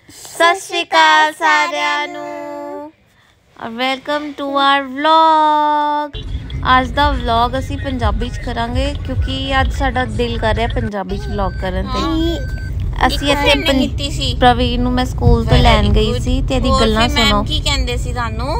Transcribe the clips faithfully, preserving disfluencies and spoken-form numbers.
सत श्री अकाल सारिਆਂ ਨੂੰ और वेलकम टू आवर व्लॉग। आज का व्लॉग असी पंजाबी च करांगे क्योंकि अज साडा दिल कर रहा पंजाबी च व्लॉग करन ते। असी इत्थे प्रवीण नूं मैं स्कूल तो लैन गई सी ते इहदी गल्लां सुनो। की कहंदे सी सानू?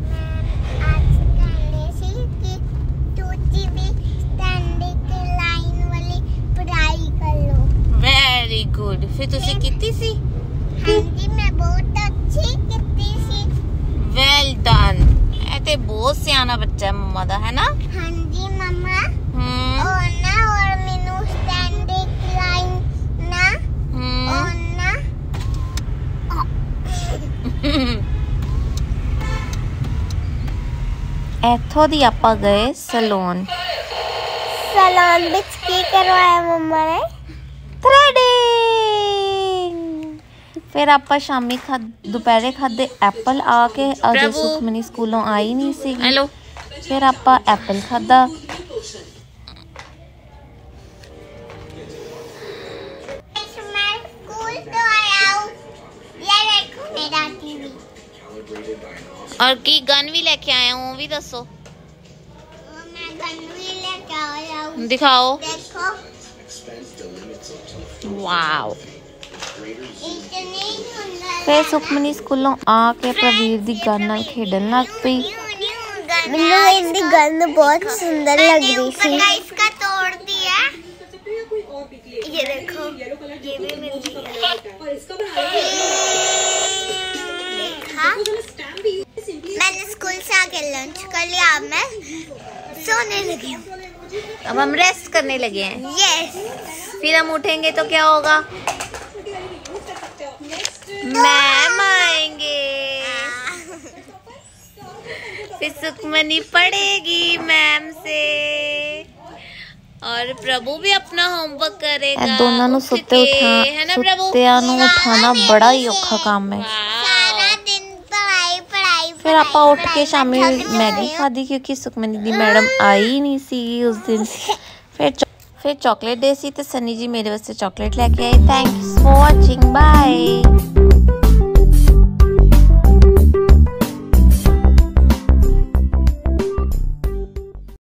Very good. फिर तुसी कीती सी? हां जी मैं बहुत अच्छी कीती सी। Well done. ए ते बहुत सियाना बच्चा है मम्मा दा, है ना? हां जी मम्मा। हम्म और ना और मेनू स्टैंडिंग लाइन ना और ना इथों दी आपां गए सैलून। सैलून विच की करवाया मम्मा ने? थ्रेडिंग। फिर आपां शामी खा दोपहरे खादे एप्पल आके अजे सुखमनी स्कूलों आई नहीं सी। हेलो। फिर आपां एप्पल खादा। और की गन भी लेके आया हूँ, भी दसो। मैं गन भी लेके आया हूँ। दिखाओ। देखो। वाओ। इतनी सुंदर। फिर सुखमनी स्कूलों आके प्रवीर दी गन नाल खेडन लग पई। मैनू इसकी गन बहुत सुंदर लग रही थी। इसका तोड़ दिया। ये देखो, ये भी मिल गया। देखा? मैंने स्कूल से आके लंच कर लिया, अब मैं सोने लगी हूँ। अब हम रेस्ट करने लगे हैं। यस। फिर हम उठेंगे तो क्या होगा? मैम आएंगे। फिर सुखमनी पढ़ेगी मैम से और प्रभु भी अपना होमवर्क करेगा। दोनों नु सुत्ते उठा है ना प्रभु? सुत्तियां नु उठाना बड़ा ही औखा काम है। सारा दिन पढ़ाई पढ़ाई। फिर आपा उठ के शामी मैगी खादी क्योंकि सुखमनी दी मैडम आई नहीं सी उस दिन। फिर फिर चॉकलेट डे सी ते सनी जी मेरे वास्ते चॉकलेट लेके आई। Thanks for watching, bye.